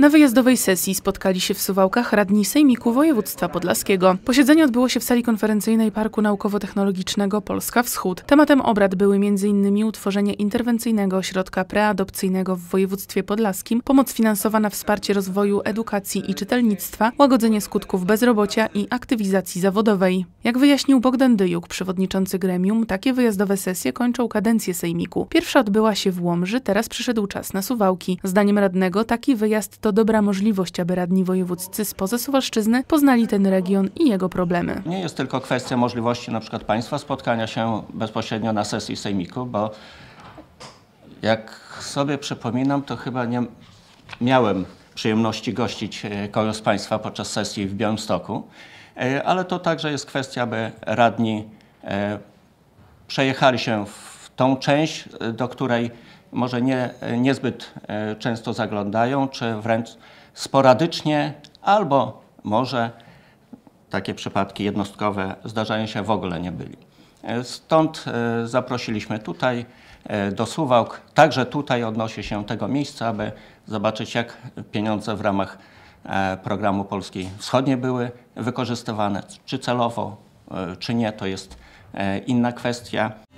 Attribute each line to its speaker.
Speaker 1: Na wyjazdowej sesji spotkali się w Suwałkach radni Sejmiku Województwa Podlaskiego. Posiedzenie odbyło się w sali konferencyjnej Parku Naukowo-Technologicznego Polska Wschód. Tematem obrad były m.in. utworzenie interwencyjnego ośrodka preadopcyjnego w województwie podlaskim, pomoc finansowa na wsparcie rozwoju edukacji i czytelnictwa, łagodzenie skutków bezrobocia i aktywizacji zawodowej. Jak wyjaśnił Bogdan Dyjuk, przewodniczący gremium, takie wyjazdowe sesje kończą kadencję Sejmiku. Pierwsza odbyła się w Łomży, teraz przyszedł czas na Suwałki. Zdaniem radnego taki wyjazd to dobra możliwość, aby radni wojewódzcy spoza Suwalszczyzny poznali ten region i jego problemy.
Speaker 2: Nie jest tylko kwestia możliwości na przykład państwa spotkania się bezpośrednio na sesji Sejmiku, bo jak sobie przypominam, to chyba nie miałem przyjemności gościć kogoś z państwa podczas sesji w Białymstoku, ale to także jest kwestia, aby radni przejechali się w tą część, do której może niezbyt często zaglądają, czy wręcz sporadycznie, albo może takie przypadki jednostkowe zdarzają się, w ogóle nie byli. Stąd zaprosiliśmy tutaj do Suwałk. Także tutaj odnosi się tego miejsca, aby zobaczyć, jak pieniądze w ramach programu Polski Wschodniej były wykorzystywane, czy celowo, czy nie, to jest inna kwestia.